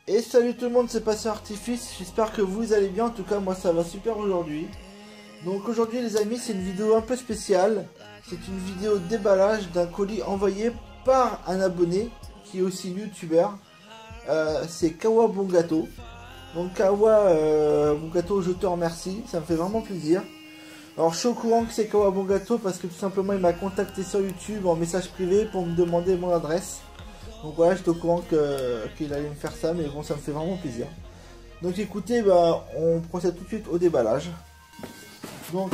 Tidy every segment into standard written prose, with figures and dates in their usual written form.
Et salut tout le monde, c'est Passion Artifice, j'espère que vous allez bien, en tout cas moi ça va super aujourd'hui. Donc aujourd'hui les amis, c'est une vidéo un peu spéciale, c'est une vidéo déballage d'un colis envoyé par un abonné qui est aussi youtubeur, c'est Kawa Bon Gâteau. Donc Kawa Bon Gâteau, je te remercie, ça me fait vraiment plaisir. Alors je suis au courant que c'est Kawa Bon Gâteau parce que tout simplement il m'a contacté sur YouTube en message privé pour me demander mon adresse. Donc voilà, j'étais au courant qu'il allait me faire ça, mais bon, ça me fait vraiment plaisir. Donc écoutez, bah, on procède tout de suite au déballage. Donc,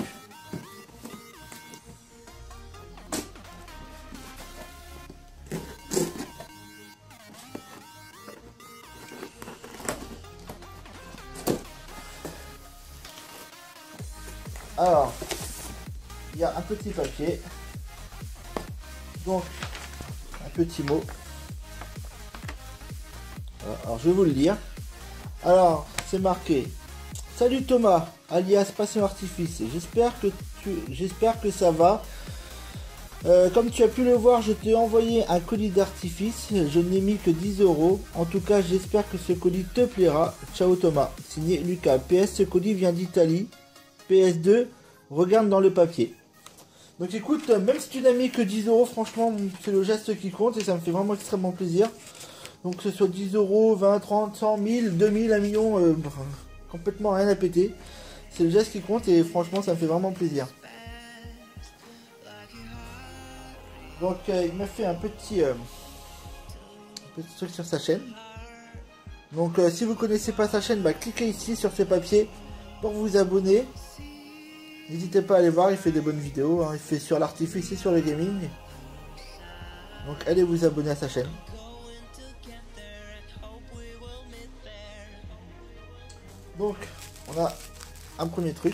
alors, il y a un petit papier, donc un petit mot. Alors je vais vous le lire. Alors c'est marqué: salut Thomas, alias Passion Artifice. J'espère que ça va. Comme tu as pu le voir, je t'ai envoyé un colis d'artifice. Je n'ai mis que 10 €. En tout cas, j'espère que ce colis te plaira. Ciao Thomas. Signé Lucas. PS, ce colis vient d'Italie. PS2, regarde dans le papier. Donc écoute, même si tu n'as mis que 10 €, franchement, c'est le geste qui compte et ça me fait vraiment extrêmement plaisir. Donc que ce soit 10 €, 20, 30, 100, 1000, 2000, 1 million, complètement rien à péter. C'est le geste qui compte et franchement ça me fait vraiment plaisir. Donc il m'a fait un petit truc sur sa chaîne. Donc si vous connaissez pas sa chaîne, bah, cliquez ici sur ce papier pour vous abonner. N'hésitez pas à aller voir, il fait des bonnes vidéos, hein. Il fait sur l'artifice et sur le gaming. Donc allez vous abonner à sa chaîne. Donc, on a un premier truc.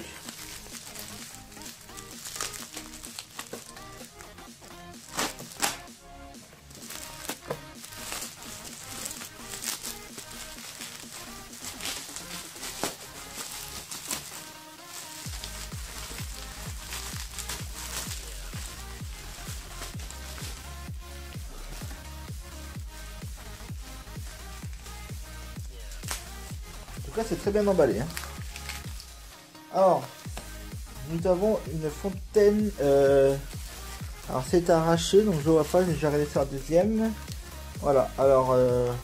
En tout cas, c'est très bien emballé, hein. Alors, nous avons une fontaine. Alors, c'est arraché, donc je vois pas, j'ai regardé sur la deuxième. Voilà, alors,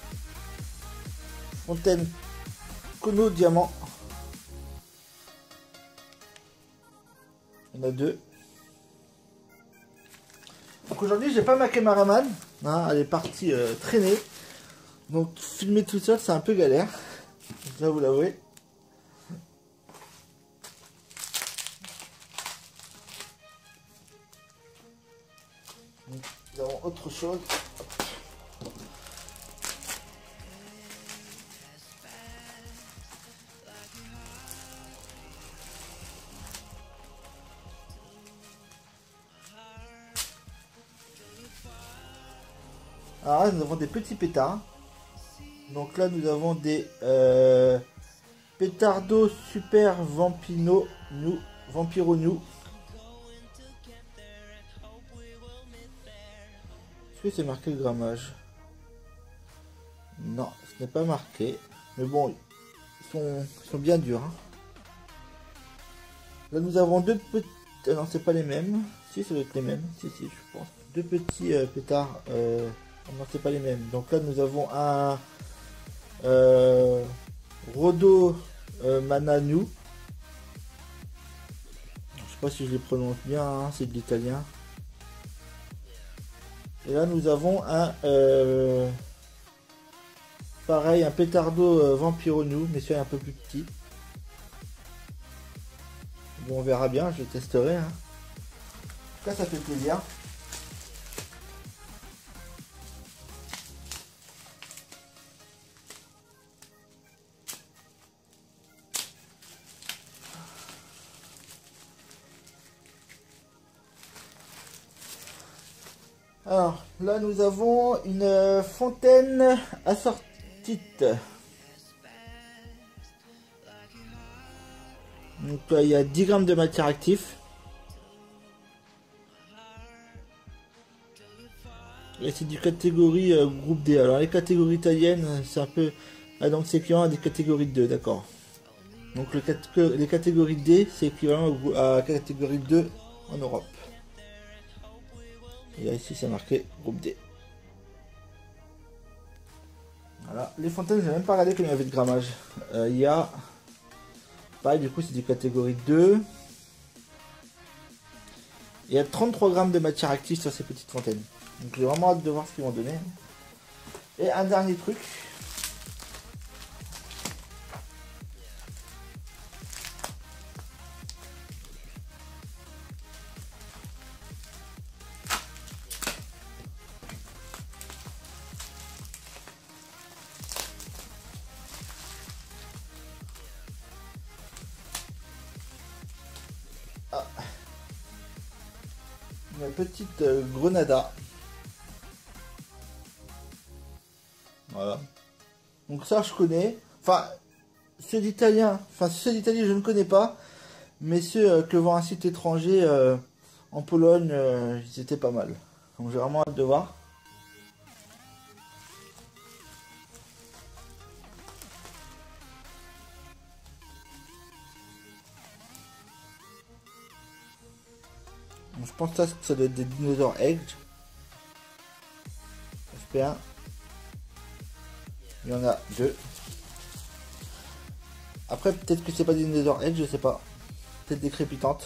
fontaine Kono Diamant. Il y en a deux. Donc aujourd'hui, j'ai pas ma cameraman, hein, elle est partie traîner. Donc, filmer tout seul, c'est un peu galère. Je dois vous l'avouer. Nous avons autre chose. Alors là, nous avons des petits pétards. Donc là, nous avons des Petardo Super Vampiro New. Est-ce que c'est marqué le grammage? Non, ce n'est pas marqué. Mais bon, ils sont bien durs, hein. Là, nous avons deux petits... non, c'est pas les mêmes. Si, ça doit être les mêmes. Si, je pense. Deux petits pétards. Non, c'est pas les mêmes. Donc là, nous avons un... Rodo Mananu. Je sais pas si je les prononce bien, hein, c'est de l'italien. Et là nous avons un pareil, un Petardo Vampiro New, mais celui-là un peu plus petit. Bon, on verra bien, je testerai, hein. En tout cas, ça fait plaisir. Alors là nous avons une fontaine assortie. Donc là, il y a 10 grammes de matière active. Et c'est du catégorie groupe D. Alors les catégories italiennes, c'est un peu Ah, donc c'est équivalent à des catégories 2, d'accord. Donc les catégories D, c'est équivalent à la catégorie 2 en Europe. Et là, ici, c'est marqué groupe D. Voilà. Les fontaines, j'ai même pas regardé combien il y avait de grammage. Il y a... Pareil, du coup, c'est du catégorie 2. Il y a 33 grammes de matière active sur ces petites fontaines. Donc j'ai vraiment hâte de voir ce qu'ils vont donner. Et un dernier truc. Ah. Une petite grenada. Voilà. Donc ça je connais. Enfin, ceux d'Italie je ne connais pas. Mais ceux que vend un site étranger en Pologne, ils étaient pas mal. Donc j'ai vraiment hâte de voir. Donc, je pense que ça doit être des dinosaures Edge. J'espère. Il y en a 2. Après, peut-être que c'est pas des dinosaures Edge, je sais pas. Peut-être des crépitantes.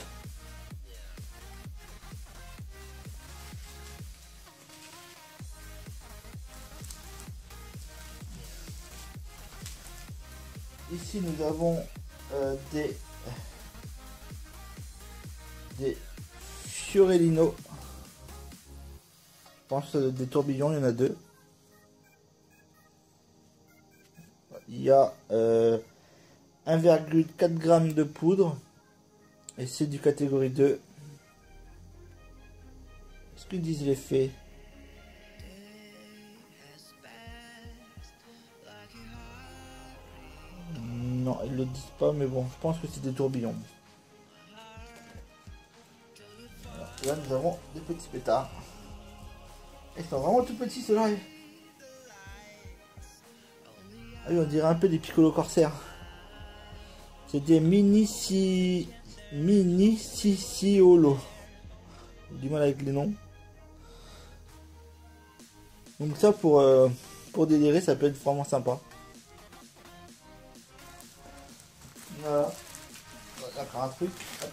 Ici, nous avons des Fiorellino. Je pense des tourbillons, il y en a 2. Il y a 1,4 g de poudre. Et c'est du catégorie 2. Est-ce qu'ils disent l'effet? Non, ils le disent pas, mais bon, je pense que c'est des tourbillons. Alors, là, nous avons des petits pétards. Ils sont vraiment tout petits, ceux-là. Ah oui, on dirait un peu des Piccolo Corsair. C'est des mini Siciolo. Du mal avec les noms. Donc ça pour délirer, ça peut être vraiment sympa. Voilà. Encore un truc. Hop.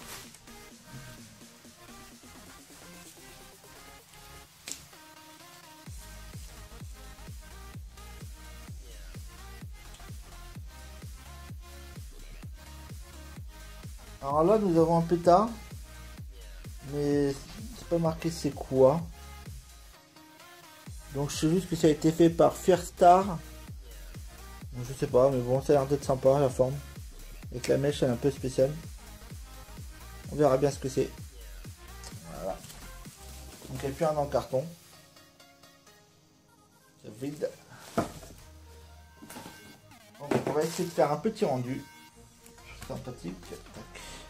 Alors là, nous avons un pétard. Mais c'est pas marqué c'est quoi. Donc je sais juste que ça a été fait par Fierstar. Donc, je sais pas, mais bon, ça a l'air d'être sympa la forme. Avec la mèche, elle est un peu spéciale. On verra bien ce que c'est. Voilà. Donc il n'y a plus un en carton. C'est vide. Donc on va essayer de faire un petit rendu. Sympathique. Tac.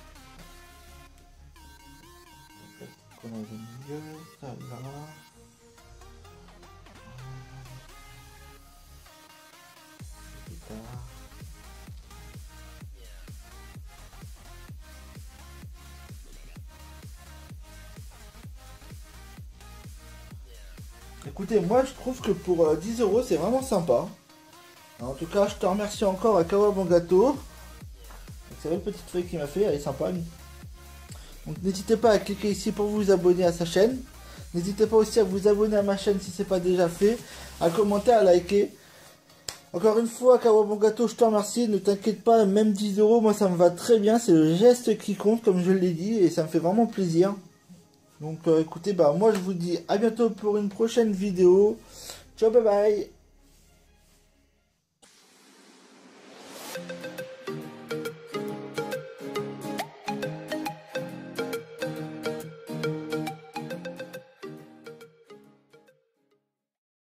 On a le milieu, ça là. Écoutez, moi je trouve que pour 10 € c'est vraiment sympa. En tout cas, je te remercie encore à Kawabongato. C'est la petite feuille qu'il m'a fait, elle est sympa. Donc n'hésitez pas à cliquer ici pour vous abonner à sa chaîne. N'hésitez pas aussi à vous abonner à ma chaîne si ce n'est pas déjà fait. À commenter, à liker. Encore une fois, Kawabongato, je te remercie. Ne t'inquiète pas, même 10 €, moi ça me va très bien. C'est le geste qui compte, comme je l'ai dit, et ça me fait vraiment plaisir. Donc écoutez, moi je vous dis à bientôt pour une prochaine vidéo. Ciao, bye bye.